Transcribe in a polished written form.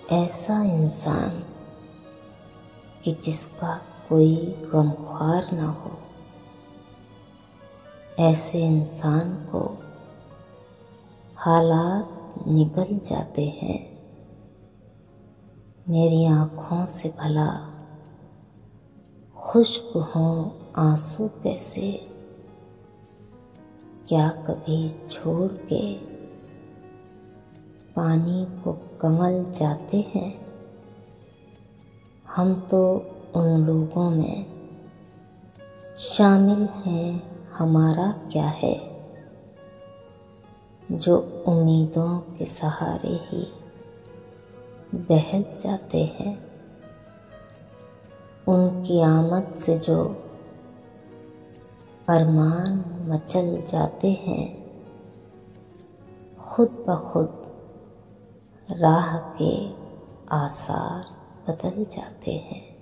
ऐसा इंसान कि जिसका कोई गमख्वार ना हो, ऐसे इंसान को हालात निगल जाते हैं। मेरी आँखों से भला खुश्क हों आंसू कैसे, क्या कभी छोड़ के पानी को कमल जाते हैं। हम तो उन लोगों में शामिल हैं, हमारा क्या है, जो उम्मीदों के सहारे ही बह जाते हैं। उनकी आमद से जो अरमान मचल जाते हैं, खुद ब खुद राह के आसार बदल जाते हैं।